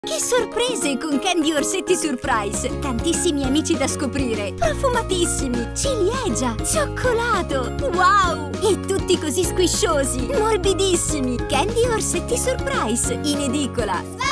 Che sorprese con Candy Orsetti Surprise! Tantissimi amici da scoprire, profumatissimi, ciliegia, cioccolato, wow! E tutti così squisciosi, morbidissimi! Candy Orsetti Surprise, in edicola!